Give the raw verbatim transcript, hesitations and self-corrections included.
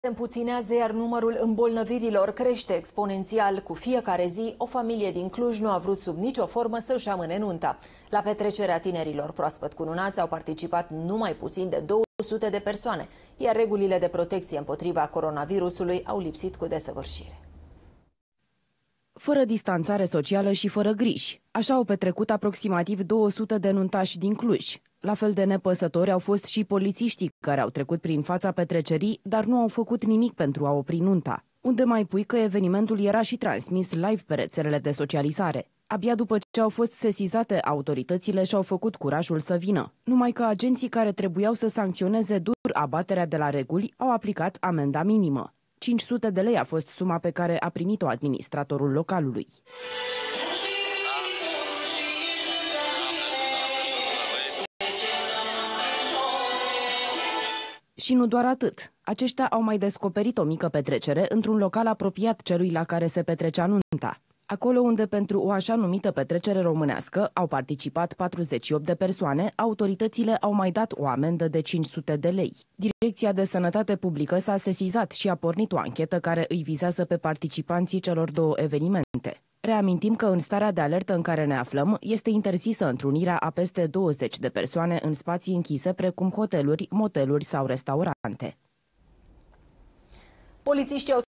Se împuținează, iar numărul îmbolnăvirilor crește exponențial. Cu fiecare zi, o familie din Cluj nu a vrut sub nicio formă să-și amâne nunta. La petrecerea tinerilor proaspăt cununați au participat numai puțin de două sute de persoane, iar regulile de protecție împotriva coronavirusului au lipsit cu desăvârșire. Fără distanțare socială și fără griji. Așa au petrecut aproximativ două sute de nuntași din Cluj. La fel de nepăsători au fost și polițiștii care au trecut prin fața petrecerii, dar nu au făcut nimic pentru a opri nunta. Unde mai pui că evenimentul era și transmis live pe rețelele de socializare. Abia după ce au fost sesizate, autoritățile și-au făcut curajul să vină. Numai că agenții care trebuiau să sancționeze dur abaterea de la reguli au aplicat amenda minimă. cinci sute de lei a fost suma pe care a primit-o administratorul localului. Și nu doar atât. Aceștia au mai descoperit o mică petrecere într-un local apropiat celui la care se petrecea nunta. Acolo unde pentru o așa numită petrecere românească au participat patruzeci și opt de persoane, autoritățile au mai dat o amendă de cinci sute de lei. Direcția de Sănătate Publică s-a sesizat și a pornit o anchetă care îi vizează pe participanții celor două evenimente. Reamintim că în starea de alertă în care ne aflăm este interzisă întrunirea a peste douăzeci de persoane în spații închise precum hoteluri, moteluri sau restaurante. Polițiștii au